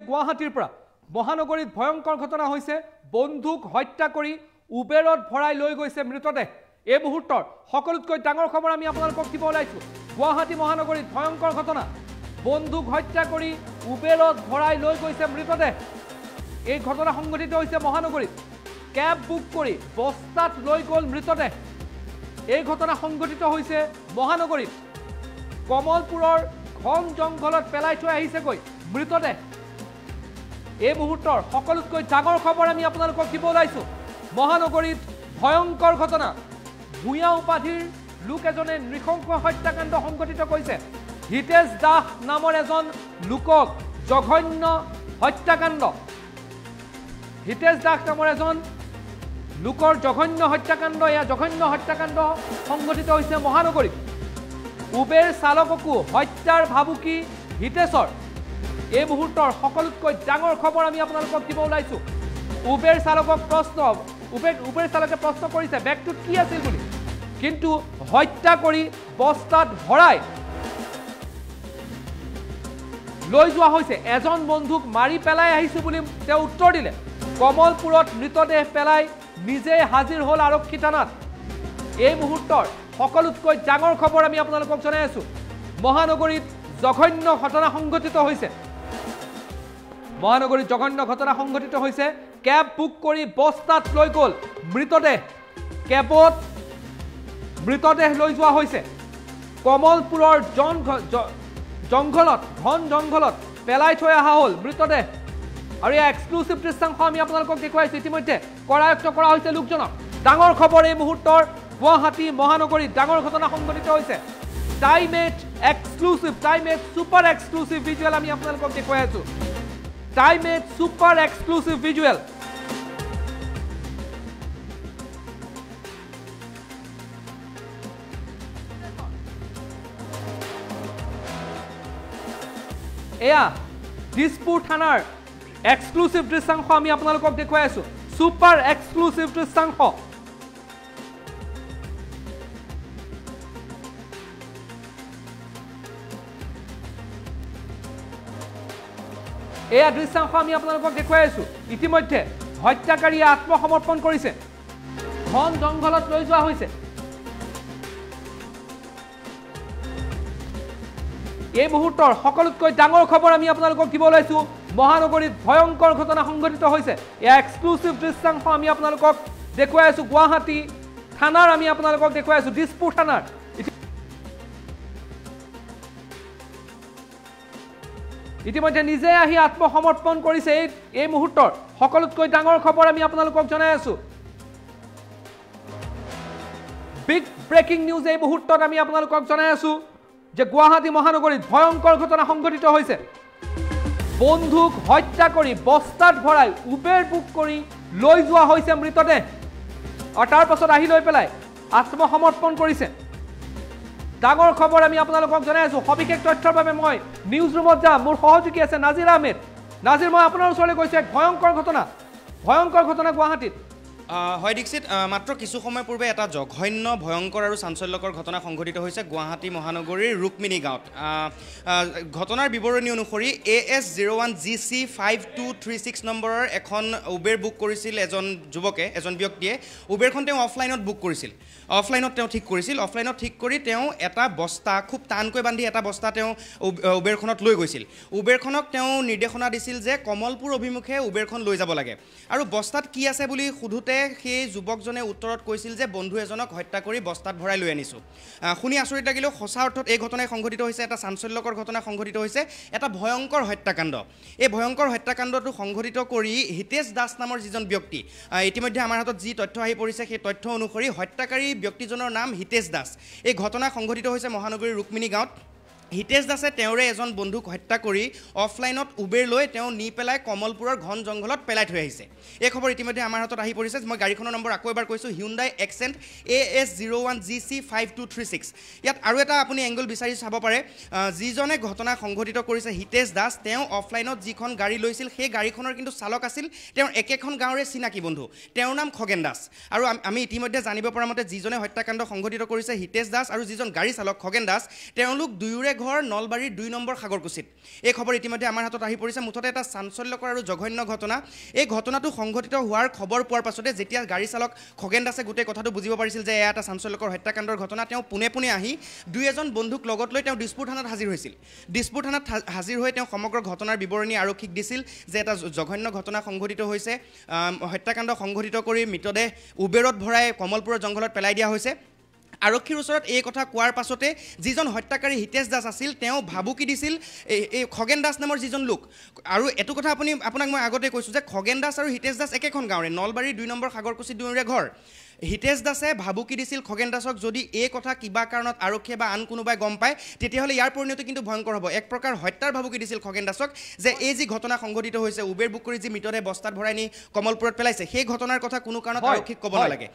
গুৱাহাটীৰ পৰা মহানগৰীত ভয়ংকৰ ঘটনা হৈছে বন্দুক হত্যা কৰি উবেৰত ভৰাই লৈ গৈছে মৃতদেহ এই মুহূৰ্তৰ সকলোতকৈ ডাঙৰ খবৰ আমি আপোনালোকক দিব ওলাইছো গুৱাহাটী মহানগৰীত ভয়ংকৰ ঘটনা বন্দুক হত্যা কৰি উবেৰত ভৰাই লৈ গৈছে মৃতদেহ এই ঘটনা সংঘটিত হৈছে মহানগৰীত কেব বুক কৰি বস্তাত লৈ গ'ল মৃতদেহ এই ঘটনা সংঘটিত হৈছে মহানগৰীত কমলপুৰৰ ঘন জংঘলত পেলাই থৈ আহিছেগৈ মৃতদেহ এই মুহূৰ্তৰ সকলোতকৈ ডাঙৰ খবৰ আমি আপোনালোকক দিব ওলাইছো মহানগৰীত ভয়ংকৰ ঘটনা ভূঞা উপাধিৰ লোক এজনে নৃশংস হত্যাকাণ্ড সংঘটিত কৰিছে হিতেশ দাস নামৰ এজন লোকক জঘন্য হত্যাকাণ্ড হিতেশ দাস নামৰ এজন লোকৰ জঘন্য হত্যাকাণ্ড এয়া জঘন্য হত্যাকাণ্ড সংঘটিত হৈছে মহানগৰীত উবেৰ চালককো হত্যাৰ ভাবুকি হিতেশৰ এই মুহূৰ্তৰ সকলোতকৈ ডাঙৰ খবৰ আমি আপোনালোকক দিব ওলাইছো উবেৰ চালকক প্ৰশ্ন উবেৰ চালকে প্ৰশ্ন কৰিছে বেগটোত কি আছিল বুলি কিন্তু হত্যা কৰি বস্তাত ভৰাই লৈ যোৱা হৈছে এজন বন্ধুক মাৰি পেলাই আহিছো বুলি তেওঁ উত্তৰ দিলে কমলপুৰত মৃতদেহ পেলাই নিজে হাজিৰ হ'ল আৰক্ষী থানাত এই মুহূৰ্তৰ সকলোতকৈ ডাঙৰ খবৰ আমি আপোনালোকক জনাই আছো মহানগৰীত জঘন্য ঘটনা সংঘটিত হৈছে মহানগৰীত জঘন্য ঘটনা সংঘটিত হৈছে কেব বুক কৰি বস্তাত লৈ গ'ল মৃতদেহ কেবত মৃতদেহ লৈ যোৱা হৈছে কমলপুৰৰ জংঘলত ঘন জংঘলত পেলাই থৈ অহা হ'ল মৃতদেহ আৰু এই এক্সক্লুসিভ দৃশ্যাংশ আমি আপোনালোকক দেখুৱাইছো ইতিমধ্যে কৰায়ত্ব কৰা হৈছে লোকজনক ডাঙৰ খবৰ এই মুহূৰ্তৰ গুৱাহাটী মহানগৰীত ডাঙৰ ঘটনা সংঘটিত হৈছে time 8 exclusive time 8 super exclusive visual আমি আপোনালোকক দেখুৱাই আছো টাইম 8 সুপাৰ এক্সক্লুসিভ ভিজুৱেল এয়া দিছপুৰ থানাৰ এক্সক্লুসিভ দৃশ্যাংশ আমি আপোনালোকক দেখুৱাই আছো সুপাৰ এক্সক্লুসিভ দৃশ্যাংশ এয়া দৃশ্যাংশ আমি আপোনালোকক দেখুৱাই আছো ইতিমধ্যে হত্যাকাৰীয়ে আত্মসমৰ্পণ কৰিছে ঘন জংঘলত লৈ যোৱা হৈছে এই মুহূৰ্তৰ সকলোতকৈ ডাঙৰ খবৰ আমি আপোনালোকক দিব ওলাইছো মহানগৰীত ভয়ংকৰ ঘটনা সংঘটিত হৈছে এয়া এক্সক্লুসিভ দৃশ্যাংশ আমি আপোনালোকক দেখুৱাই আছো গুৱাহাটী থানাৰ আমি আপোনালোকক দেখুৱাই আছো দিছপুৰ থানাৰ ইতিমধ্যে নিজে আহি আত্মসমৰ্পণ কৰিছে এই মুহূৰ্তৰ সকলোতকৈ ডাঙৰ খবৰ আমি আপোনালোকক জনাই আছো বিগ ব্ৰেকিং নিউজ এই মুহূৰ্তত আমি আপোনালোকক জনাই আছো যে গুৱাহাটী মহানগৰীত ভয়ংকৰ ঘটনা সংঘটিত হৈছে বন্দুক হত্যা কৰি বস্তাত ভৰাই উবেৰ বুক কৰি লৈ যোৱা হৈছে মৃতদেহ আৰু তাৰ পাছত আহি লৈ পেলাই আত্মসমৰ্পণ কৰিছে ডাঙৰ খবৰ আমি আপোনালোকক জনাই আছো সবিশেষ তথ্যৰ বাবে মই নিউজ ৰুমত যাম মোৰ সহযোগী আছে নাজিৰ আহমেদ নাজিৰ মই আপোনাৰ ওচৰলৈ গৈছো এক ভয়ংকৰ ঘটনা গুৱাহাটীত হয় দীক্ষিত মাত্ৰ কিছু সময় পূৰ্বে এটা জঘন্য ভয়ংকৰ আৰু চাঞ্চল্যকৰ ঘটনা সংঘটিত হৈছে গুৱাহাটী মহানগৰীৰ ৰুক্মিণী গাঁৱত ঘটনাৰ বিৱৰণী অনুসৰি AS01GC 5236 নম্বৰৰ এখন উবেৰ বুক কৰিছিল এজন ব্যক্তিয়ে উবেৰখন তেওঁ অফলাইনত বুক কৰিছিল অফলাইনত তেওঁ ঠিক কৰিছিল অফলাইনত ঠিক কৰি তেওঁ এটা বস্তা খুব টানকৈ বান্ধি এটা বস্তা তেওঁ উবেৰখনত লৈ গৈছিল উবেৰখনক তেওঁ নিৰ্দেশনা দিছিল যে কমলপুৰ অভিমুখে উবেৰখন লৈ যাব লাগে আৰু বস্তাত কি আছে বুলি সুধোতে সেই যুৱকজনে উত্তৰত কৈছিল যে বন্ধু এজনক হত্যা কৰি বস্তাত ভৰাই লৈ আনিছো শুনি আচৰিত লাগিলেও সঁচা অৰ্থত এই ঘটনাই সংঘটিত হৈছে এটা চাঞ্চল্যকৰ ঘটনা সংঘটিত হৈছে এটা ভয়ংকৰ হত্যাকাণ্ড এই ভয়ংকৰ হত্যাকাণ্ডটো সংঘটিত কৰি হিতেশ দাস নামৰ যিজন ব্যক্তি ইতিমধ্যে আমাৰ হাতত যি তথ্য আহি পৰিছে সেই তথ্য অনুসৰি হত্যাকাৰী ব্যক্তিজনৰ নাম হিতেশ দাস এই ঘটনা সংঘটিত হৈছে মহানগৰীৰ ৰুক্মিণী গাঁৱত হিতেশ দাসে তেওঁৰে এজন বন্ধুক হত্যা কৰি অফলাইনত উবেৰ লৈ তেওঁ নি পেলাই কমলপুৰৰ ঘন জংঘলত পেলাই থৈ আহিছে এই খবৰ ইতিমধ্যে আমাৰ হাতত আহি পৰিছে মই গাড়ীখনৰ নম্বৰ আকৌ এবাৰ কৈছোঁ হিউণ্ডাই এক্সেণ্ট AS01GC 5236 ইয়াত আৰু এটা আপুনি এংগল বিচাৰি চাব পাৰে যিজনে ঘটনা সংঘটিত কৰিছে হিতেশ দাস তেওঁ অফলাইনত যিখন গাড়ী লৈছিল সেই গাড়ীখনৰ কিন্তু চালক আছিল তেওঁৰ একেখন গাঁৱৰে চিনাকি বন্ধু তেওঁৰ নাম খগেন দাস আৰু আমি ইতিমধ্যে জানিব পৰা মতে যিজনে হত্যাকাণ্ড সংঘটিত কৰিছে হিতেশ দাস আৰু যিজন গাড়ী চালক খগেন দাস তেওঁলোক দুয়োৰে ঘৰ নলবাৰীৰ 2 নম্বৰ সাগৰকুছিত এই খবৰ ইতিমধ্যে আমাৰ হাতত আহি পৰিছে মুঠতে এটা চাঞ্চল্যকৰ আৰু জঘন্য ঘটনা এই ঘটনাটো সংঘটিত হোৱাৰ খবৰ পোৱাৰ পাছতে যেতিয়া গাড়ী চালক খগেন দাসে গোটেই কথাটো বুজিব পাৰিছিল যে এয়া এটা চাঞ্চল্যকৰ হত্যাকাণ্ডৰ ঘটনা তেওঁ পোনে পোনে আহি দুই এজন বন্ধুক লগত লৈ তেওঁ দিছপুৰ থানাত হাজিৰ হৈছিল দিছপুৰ থানাত হাজিৰ হৈ তেওঁ সমগ্ৰ ঘটনাৰ বিৱৰণী আৰক্ষীক দিছিল যে এটা জঘন্য ঘটনা সংঘটিত হৈছে হত্যাকাণ্ড সংঘটিত কৰি মৃতদেহ উবেৰত ভৰাই কমলপুৰৰ জংঘলত পেলাই দিয়া হৈছে আৰক্ষীৰ ওচৰত এই কথা কোৱাৰ পাছতে যিজন হত্যাকাৰী হিতেশ দাস আছিল তেওঁ ভাবুকি দিছিল এই খগেন দাস নামৰ যিজন লোক আৰু এটো কথা আপোনাক মই আগতে কৈছোঁ যে খগেন দাস আৰু হিতেশ দাস একেখন গাঁৱৰে নলবাৰীৰ 2 নম্বৰ সাগৰকুছিত দুয়োৰে ঘৰ হিতেশ দাসে ভাবুকি দিছিল খগেন দাসক যদি এই কথা কিবা কাৰণত আৰক্ষীয়ে বা আন কোনোবাই গম পায় তেতিয়াহ'লে ইয়াৰ পৰিণতি কিন্তু ভয়ংকৰ হ'ব এক প্ৰকাৰ হত্যাৰ ভাবুকি দিছিল খগেন দাসক যে এই যি ঘটনা সংঘটিত হৈছে উবেৰ বুক কৰি যি মৃতদেহ বস্তাত ভৰাই নি কমলপুৰত পেলাইছে সেই ঘটনাৰ কথা কোনো কাৰণত আৰক্ষীক ক'ব নালাগে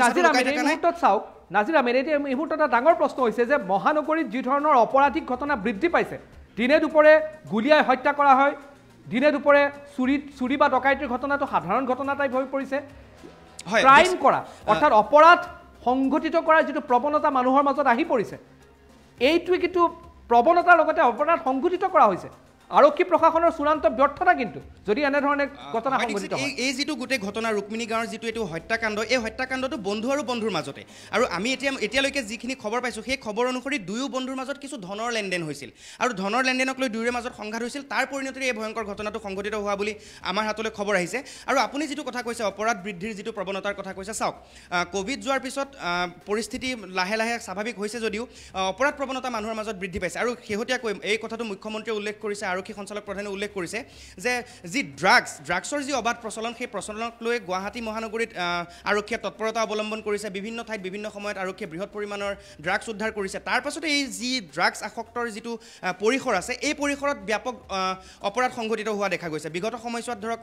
নাজিৰ আহমেদ এই মুহূৰ্তত এটা ডাঙৰ প্ৰশ্ন হৈছে যে মহানগৰীত যি ধৰণৰ অপৰাধিক ঘটনা বৃদ্ধি পাইছে দিনে দুপৰে গুলীয়াই হত্যা কৰা হয় দিনে দুপৰে চুৰি বা ডকাইতিৰ ঘটনাটো সাধাৰণ ঘটনা টাইপ হৈ পৰিছে ক্ৰাইম কৰা অৰ্থাৎ অপৰাধ সংঘটিত কৰাৰ যিটো প্ৰৱণতা মানুহৰ মাজত আহি পৰিছে এইটোৱে কিন্তু প্ৰৱণতাৰ লগতে অপৰাধ সংঘটিত কৰা হৈছে আৰক্ষী প্ৰশাসনৰ চূড়ান্ত ব্যৰ্থতা কিন্তু যদি এনেধৰণে ঘটনা সংঘটিত হয় এই যিটো গোটেই ঘটনা ৰুক্মিণী গাঁৱৰ যিটো এইটো হত্যাকাণ্ড এই হত্যাকাণ্ডটো বন্ধু আৰু বন্ধুৰ মাজতে আৰু আমি এতিয়ালৈকে যিখিনি খবৰ পাইছোঁ সেই খবৰ অনুসৰি দুয়ো বন্ধুৰ মাজত কিছু ধনৰ লেনদেন হৈছিল আৰু ধনৰ লেনদেনক লৈ দুয়োৰে মাজত সংঘাত হৈছিল তাৰ পৰিণতিৰে এই ভয়ংকৰ ঘটনাটো সংঘটিত হোৱা বুলি আমাৰ হাতলৈ খবৰ আহিছে আৰু আপুনি যিটো কথা কৈছে অপৰাধ বৃদ্ধিৰ যিটো প্ৰৱণতাৰ কথা কৈছে চাওক কোভিড যোৱাৰ পিছত পৰিস্থিতি লাহে লাহে স্বাভাৱিক হৈছে যদিও অপৰাধ প্ৰৱণতা মানুহৰ মাজত বৃদ্ধি পাইছে আৰু শেহতীয়াকৈ এই কথাটো মুখ্যমন্ত্ৰীয়ে উল্লেখ কৰিছে আৰক্ষী সঞ্চালক প্ৰধানে উল্লেখ কৰিছে যে যি ড্ৰাগছৰ যি অবাধ প্ৰচলন সেই প্ৰচলনক লৈ গুৱাহাটী মহানগৰীত আৰক্ষীয়ে তৎপৰতা অৱলম্বন কৰিছে বিভিন্ন ঠাইত বিভিন্ন সময়ত আৰক্ষীয়ে বৃহৎ পৰিমাণৰ ড্ৰাগছ উদ্ধাৰ কৰিছে তাৰ পাছতে এই যি ড্ৰাগছ আসক্তৰ যিটো পৰিসৰ আছে এই পৰিসৰত ব্যাপক অপৰাধ সংঘটিত হোৱা দেখা গৈছে বিগত সময়ছোৱাত ধৰক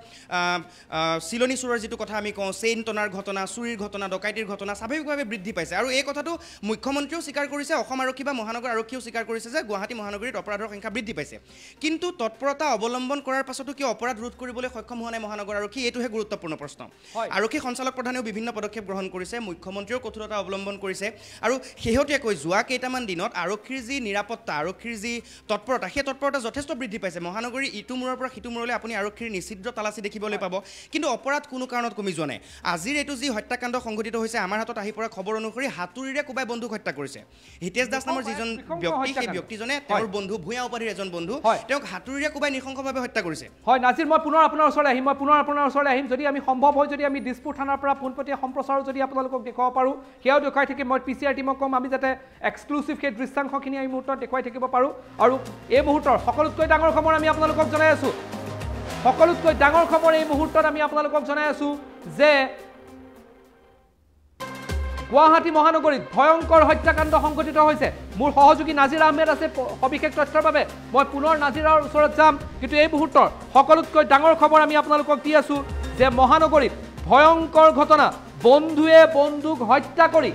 চিলনী চোৰৰ যিটো কথা আমি কওঁ চেইন টনাৰ ঘটনা চুৰিৰ ঘটনা ডকাইতিৰ ঘটনা স্বাভাৱিকভাৱে বৃদ্ধি পাইছে আৰু এই কথাটো মুখ্যমন্ত্ৰীয়েও স্বীকাৰ কৰিছে অসম আৰক্ষী বা মহানগৰ আৰক্ষীয়েও স্বীকাৰ কৰিছে যে গুৱাহাটী মহানগৰীত অপৰাধৰ সংখ্যা বৃদ্ধি পাইছে কিন্তু তৎপৰতা অৱলম্বন কৰাৰ পাছতো কিয় অপৰাধ ৰোধ কৰিবলৈ সক্ষম হোৱা নাই মহানগৰ আৰক্ষী এইটোহে গুৰুত্বপূৰ্ণ প্ৰশ্ন আৰক্ষী সঞ্চালক প্ৰধানেও বিভিন্ন পদক্ষেপ গ্ৰহণ কৰিছে মুখ্যমন্ত্ৰীয়েও কঠোৰতা অৱলম্বন কৰিছে আৰু শেহতীয়াকৈ যোৱা কেইটামান দিনত আৰক্ষীৰ যি নিৰাপত্তা আৰক্ষীৰ যি তৎপৰতা সেই তৎপৰতা যথেষ্ট বৃদ্ধি পাইছে মহানগৰীৰ ইটো মূৰৰ পৰা সিটো মূৰলৈ আপুনি আৰক্ষীৰ নিষিদ্ধ তালাচী দেখিবলৈ পাব কিন্তু অপৰাধ কোনো কাৰণত কমি যোৱা নাই আজিৰ এইটো যি হত্যাকাণ্ড সংঘটিত হৈছে আমাৰ হাতত আহি পৰা খবৰ অনুসৰি হাতুৰিৰে কোবাই বন্ধুক হত্যা কৰিছে হিতেশ দাস নামৰ যিজন ব্যক্তি সেই ব্যক্তিজনে তেওঁৰ বন্ধু ভূঞা উপাধিৰ এজন বন্ধু তেওঁক হাতুৰিৰে কোবাই নিশংসভাৱে হত্যা কৰিছে হয় নাজিৰ মই পুনৰ আপোনাৰ ওচৰলৈ আহিম যদি আমি সম্ভৱ হয় যদি আমি দিছপুৰ থানাৰ পৰা পোনপটীয়া সম্প্ৰচাৰো যদি আপোনালোকক দেখুৱাব পাৰোঁ সেয়াও দেখুৱাই থাকিম মই PCR টিমক ক'ম আমি যাতে এক্সক্লুচিভ সেই দৃশ্যাংশখিনি এই মুহূৰ্তত দেখুৱাই থাকিব পাৰোঁ আৰু এই মুহূৰ্তৰ সকলোতকৈ ডাঙৰ খবৰ আমি আপোনালোকক জনাই আছোঁ যে গুৱাহাটী মহানগৰীত ভয়ংকৰ হত্যাকাণ্ড সংঘটিত হৈছে মোৰ সহযোগী নাজিৰ আহমেদ আছে সবিশেষ তথ্যৰ বাবে মই পুনৰ নাজিৰৰ ওচৰত যাম কিন্তু এই মুহূৰ্তৰ সকলোতকৈ ডাঙৰ খবৰ আমি আপোনালোকক দি আছোঁ যে মহানগৰীত ভয়ংকৰ ঘটনা বন্ধুৱে বন্ধুক হত্যা কৰি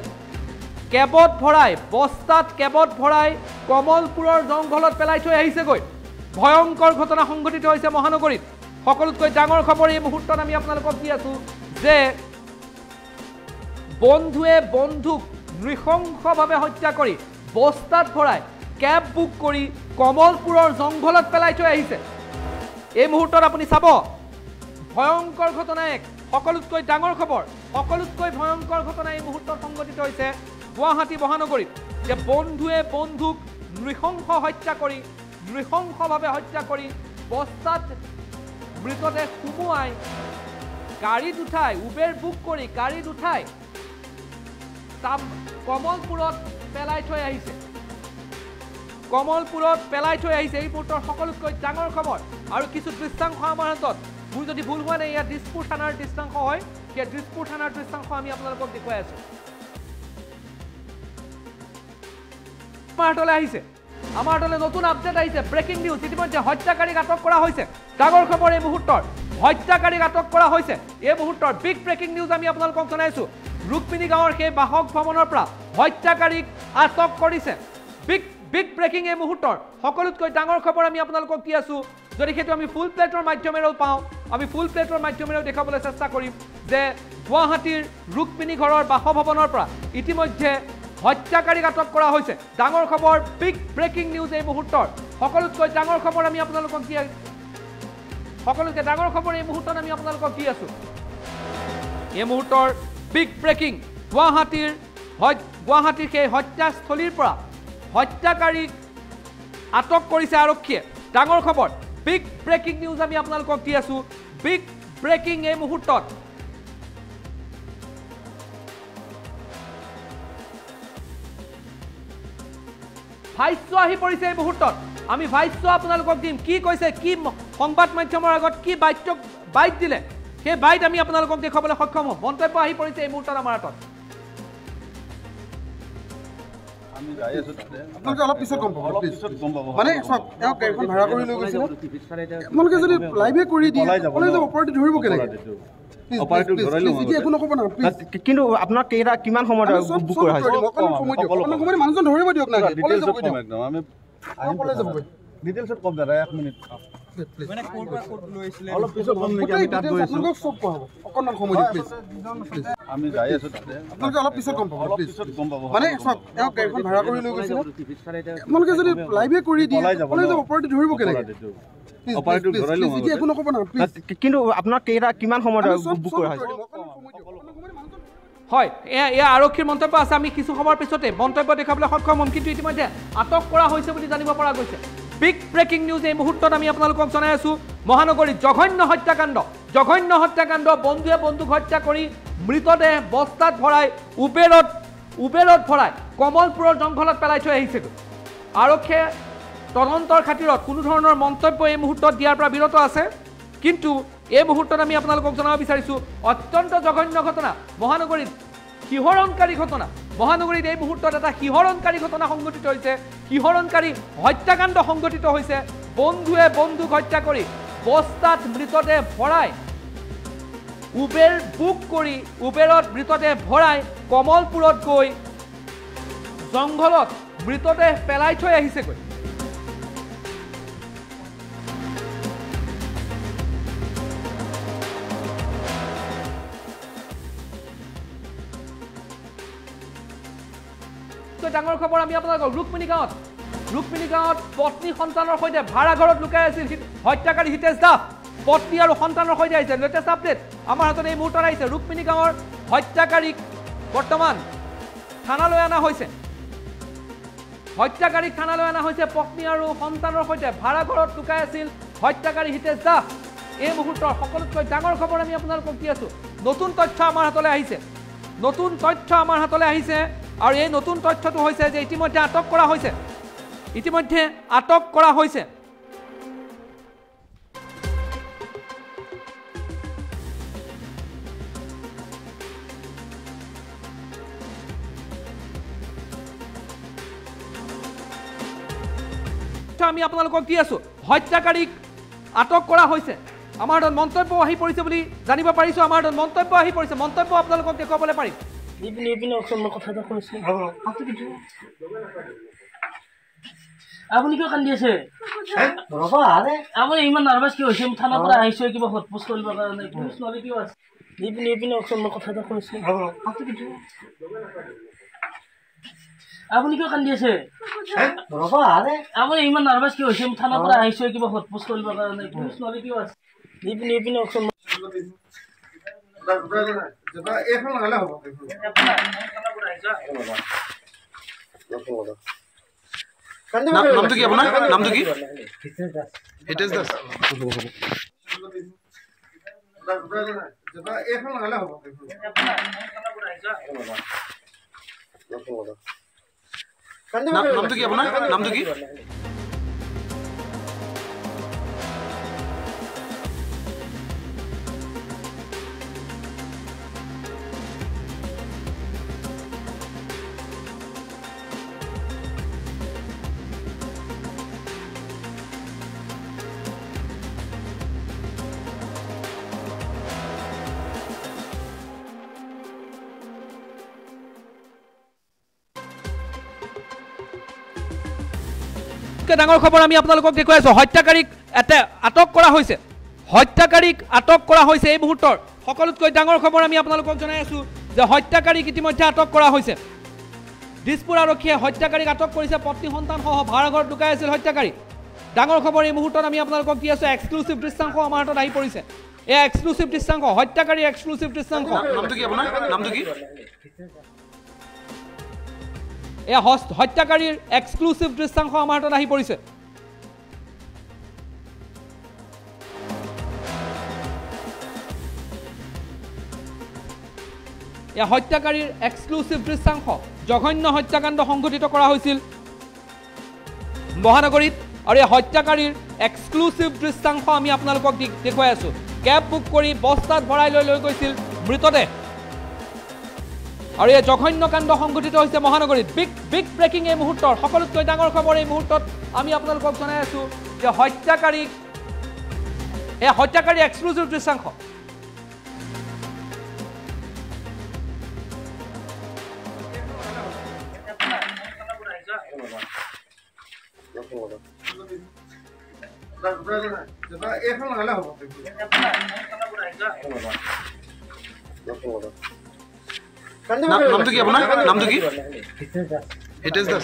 বস্তাত কেবত ভৰাই কমলপুৰৰ জংঘলত পেলাই থৈ আহিছেগৈ ভয়ংকৰ ঘটনা সংঘটিত হৈছে মহানগৰীত সকলোতকৈ ডাঙৰ খবৰ এই মুহূৰ্তত আমি আপোনালোকক দি আছোঁ যে বন্ধুৱে বন্ধুক নৃশংসভাৱে হত্যা কৰি বস্তাত ভৰাই কেব বুক কৰি কমলপুৰৰ জংঘলত পেলাই থৈ আহিছে এই মুহূৰ্তত আপুনি চাব ভয়ংকৰ ঘটনা সকলোতকৈ ডাঙৰ খবৰ সকলোতকৈ ভয়ংকৰ ঘটনা এই মুহূৰ্তত সংঘটিত হৈছে গুৱাহাটী মহানগৰীত যে বন্ধুৱে বন্ধুক নৃশংসভাৱে হত্যা কৰি বস্তাত মৃতদেহ সুমুৱাই গাড়ীত উঠাই উবেৰ বুক কৰি গাড়ীত উঠাই কমলপুৰত পেলাই থৈ আহিছে এই মুহূৰ্তৰ সকলোতকৈ ডাঙৰ খবৰ আৰু কিছু দৃশ্যাংশ আমাৰ হাতত মোৰ যদি ভুল হোৱা নাই ইয়াত দিছপুৰ থানাৰ দৃশ্যাংশ হয় সেই দিছপুৰ থানাৰ দৃশ্যাংশ আমি আপোনালোকক দেখুৱাই আছোঁ আমাৰ হাতলৈ নতুন আপডেট আহিছে ব্ৰেকিং নিউজ ইতিমধ্যে হত্যাকাৰীক আটক কৰা হৈছে ডাঙৰ খবৰ এই মুহূৰ্তৰ হত্যাকাৰীক আটক কৰা হৈছে এই মুহূৰ্তৰ বিগ ব্ৰেকিং নিউজ আমি আপোনালোকক জনাইছোঁ ৰুক্মিণী গাঁৱৰ সেই বাসভৱনৰ পৰা হত্যাকাৰীক আটক কৰিছে বিগ ব্ৰেকিং এই মুহূৰ্তৰ সকলোতকৈ ডাঙৰ খবৰ আমি আপোনালোকক দি আছোঁ যদি সেইটো আমি ফুল প্লেটৰ মাধ্যমেৰেও পাওঁ আমি ফুল প্লেটৰ মাধ্যমেৰেও দেখাবলৈ চেষ্টা কৰিম যে গুৱাহাটীৰ ৰুক্মিণী ঘৰৰ বাসভৱনৰ পৰা ইতিমধ্যে হত্যাকাৰীক আটক কৰা হৈছে ডাঙৰ খবৰ বিগ ব্ৰেকিং নিউজ এই মুহূৰ্তৰ সকলোতকৈ ডাঙৰ খবৰ আমি আপোনালোকক দি সকলোতকৈ ডাঙৰ খবৰ এই মুহূৰ্তত আমি আপোনালোকক দি আছো এই মুহূৰ্তৰ বিগ ব্ৰেকিং গুৱাহাটীৰ সেই হত্যাস্থলীৰ পৰা হত্যাকাৰীক আটক কৰিছে আৰক্ষীয়ে ডাঙৰ খবৰ বিগ ব্ৰেকিং নিউজ আমি আপোনালোকক দি আছো বিগ ব্ৰেকিং এই মুহূৰ্তত ভাষ্য আহি পৰিছে এই মুহূৰ্তত আমি ভাষ্য আপোনালোকক দিম কি কৈছে কি সংবাদ মাধ্যমৰ আগত কি বাইট দিলে সেই বাইট আমি আপোনালোকক দেখুৱাবলৈ সক্ষম হ'ম মন্তব্য আহি পৰিছে এই মুহূৰ্তত আমাৰ হাতত আমি যাই আছো আপোনালোকে অলপ পিছত গম পাব মানে চাওক এওঁ গাড়ীখন ভাড়া কৰি লৈ গৈছিল আপোনালোকে যদি লাইভে কৰি দিয়ে আপোনালোকে অপাৰেটৰ ধৰিব কেনেকৈ কিন্তু আপোনাক কেইটা কিমান সময়ত বুক কৰা হৈছে মানুহজন ধৰিব দিয়ক না ডিটেইলছত কম দাদা 1 মিনিট মানে কোৰ কোড লৈছিলে অলপ পিছত কম নেকি আমি তাত গৈ আছো আপোনালোকক সব কোৱা হ'ব অকণমান সময় দিয়ক প্লিজ আমি যাই আছো আপোনালোকে অলপ পিছত গম পাব মানে চাওক এওঁ গাড়ীখন ভাড়া কৰি লৈ গৈছিল আপোনালোকে যদি লাইভে কৰি দিয়ে আপোনালোকে অপাৰেটৰ ধৰিব কেনেকৈ অপাৰেটৰ ধৰাই লওঁ একো নক'ব না কিন্তু আপোনাক কেইটা কিমান সময়ত বুক কৰা হৈছে হয় এয়া আৰক্ষীৰ মন্তব্য আছে আমি কিছু সময়ৰ পিছতে মন্তব্য দেখাবলৈ সক্ষম হ'ম কিন্তু ইতিমধ্যে আটক কৰা হৈছে বুলি জানিব পৰা গৈছে বিগ ব্ৰেকিং নিউজ এই মুহূৰ্তত আমি আপোনালোকক জনাই আছো মহানগৰীত জঘন্য হত্যাকাণ্ড বন্ধুৱে বন্দুক হত্যা কৰি মৃতদেহ বস্তাত ভৰাই উবেৰত ভৰাই কমলপুৰৰ জংঘলত পেলাই থৈ আহিছেগৈ আৰক্ষীয়ে তদন্তৰ খাতিৰত কোনো ধৰণৰ মন্তব্য এই মুহূৰ্তত দিয়াৰ পৰা বিৰত আছে কিন্তু এই মুহূৰ্তত আমি আপোনালোকক জনাব বিচাৰিছো অত্যন্ত জঘন্য ঘটনা মহানগৰীত শিহৰণকাৰী ঘটনা মহানগৰীত এই মুহূৰ্তত এটা শিহৰণকাৰী ঘটনা সংঘটিত হৈছে শিহৰণকাৰী হত্যাকাণ্ড সংঘটিত হৈছে বন্ধুৱে বন্দুক হত্যা কৰি বস্তাত মৃতদেহ ভৰাই উবেৰ বুক কৰি উবেৰত মৃতদেহ ভৰাই কমলপুৰত গৈ জংঘলত মৃতদেহ পেলাই থৈ আহিছেগৈ ডাঙৰ খবৰ আমি আপোনালোকক ৰুক্মিণী গাঁৱত পত্নী সন্তানৰ সৈতে ভাড়া ঘৰত লুকাই আছিল হত্যাকাৰী হিতেশ দাস পত্নী আৰু সন্তানৰ সৈতে আহিছে লেটেষ্ট আপডেট আমাৰ হাতত এই মুহূৰ্তত আহিছে ৰুক্মিণী গাঁৱৰ হত্যাকাৰীক বৰ্তমান থানালৈ অনা হৈছে পত্নী আৰু সন্তানৰ সৈতে ভাড়া ঘৰত লুকাই আছিল হত্যাকাৰী হিতেশ দাস এই মুহূৰ্তৰ সকলোতকৈ ডাঙৰ খবৰ আমি আপোনালোকক দি আছো নতুন তথ্য আমাৰ হাতলৈ আহিছে আৰু এই নতুন তথ্যটো হৈছে যে ইতিমধ্যে আটক কৰা হৈছে আমি আপোনালোকক দি আছো হত্যাকাৰীক আটক কৰা হৈছে আমাৰ হাতত মন্তব্য আহি পৰিছে বুলি জানিব পাৰিছো মন্তব্য আপোনালোকক দেখুৱাবলৈ পাৰিম আপুনি কিয় কান্দি আছে আপুনি ইমান নাৰ্ভাছ কিয় হৈছে থানাৰ পৰা আহিছে কিবা হটপোষ্ট কৰিবৰ কাৰণে পুলিচ নহ'লে কিয় আছে মই কথা এটা কৈছোঁ আপুনি কিয় কান্দি আছে আপুনি ইমান নাৰ্ভাছ কিয় হৈছে থানাৰ পৰা আহিছে কিবা হটপোষ্ট কৰিবৰ কাৰণে পুলিচ নহ'লে কিয় আছে এইখন লগালে হ'ব নামটো কি আপোনাৰ নামটো কি হিতেশ দাস এইখন লগালে হ'ব নামটো কি আপোনাৰ নামটো কি ডাঙৰ খবৰ আমি আপোনালোকক দেখুৱাই আছো হত্যাকাৰীক আটক কৰা হৈছে এই মুহূৰ্তৰ সকলোতকৈ ডাঙৰ খবৰ আমি আপোনালোকক জনাই আছো যে হত্যাকাৰীক ইতিমধ্যে আটক কৰা হৈছে দিছপুৰ আৰক্ষীয়ে হত্যাকাৰীক আটক কৰিছে পত্নী সন্তানসহ ভাড়াঘৰত লুকাই আছিল হত্যাকাৰী ডাঙৰ খবৰ এই মুহূৰ্তত আমি আপোনালোকক দি আছোঁ এক্সক্লুচিভ দৃশ্যাংশ আমাৰ হাতত আহি পৰিছে এয়া এক্সক্লুচিভ দৃশ্যাংশ হত্যাকাৰীৰ এক্সক্লুচিভ দৃশ্যাংশ নামটো কি আপোনাৰ নামটো কি এয়া হত্যাকাৰীৰ এক্সক্লুচিভ দৃশ্যাংশ আমাৰ হাতত আহি পৰিছে এয়া হত্যাকাৰীৰ এক্সক্লুচিভ দৃশ্যাংশ জঘন্য হত্যাকাণ্ড সংঘটিত কৰা হৈছিল মহানগৰীত আৰু এই হত্যাকাৰীৰ এক্সক্লুচিভ দৃশ্যাংশ আমি আপোনালোকক দেখুৱাই আছোঁ কেব বুক কৰি বস্তাত ভৰাই লৈ গৈছিল মৃতদেহ আৰু এই জঘন্য কাণ্ড সংঘটিত হৈছে মহানগৰীত বিগ ব্ৰেকিং এই মুহূৰ্তৰ সকলোতকৈ ডাঙৰ খবৰ এই মুহূৰ্তত আমি আপোনালোকক জনাই আছোঁ যে হত্যাকাৰী এক্সক্লুচিভ দৃশ্যাংশ নামটো কি আপোনাৰ নামটো কি হিতেশ দাস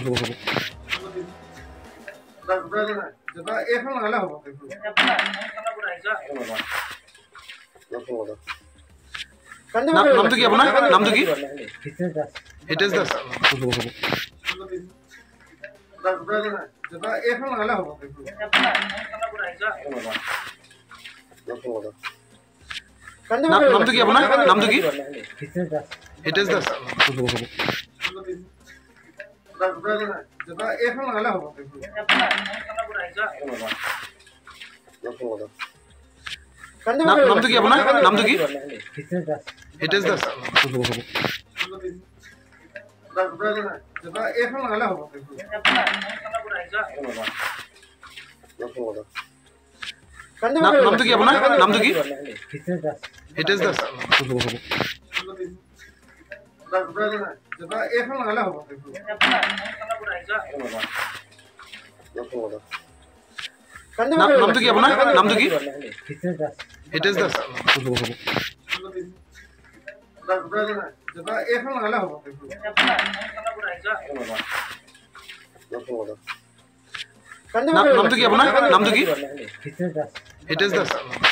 নামটো কি আপোনাৰ নামটো কি হিতেশ দাস নামটো কি আপোনাৰ নামটো কি হিতেশ দাস নামটো কি আপোনাৰ নামটো কি হিতেশ দাস নামটো কি আপোনাৰ নামটো কি হিতেশ দাস নামটো কি আপোনাৰ নামটো কি হিতেশ দাস নামটো কি আপোনাৰ নামটো কি হিতেশ দাস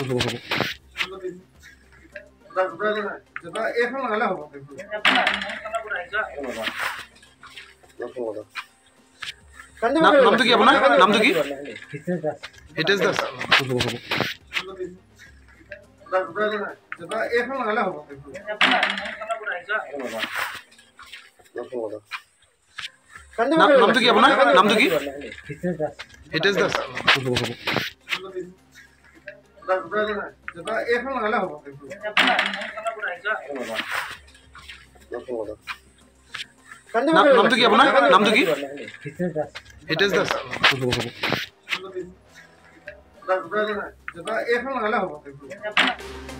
নামটো কি আপোনাৰ নামটো কি হিতেশ দাস নামটো কি আপোনাৰ নামটো কি হিতেশ দাস নামটো কি আপোনাৰ নামটো কি হিতেশ দাস নামটো কি আপোনাৰ নামটো কি হিতেশ দাস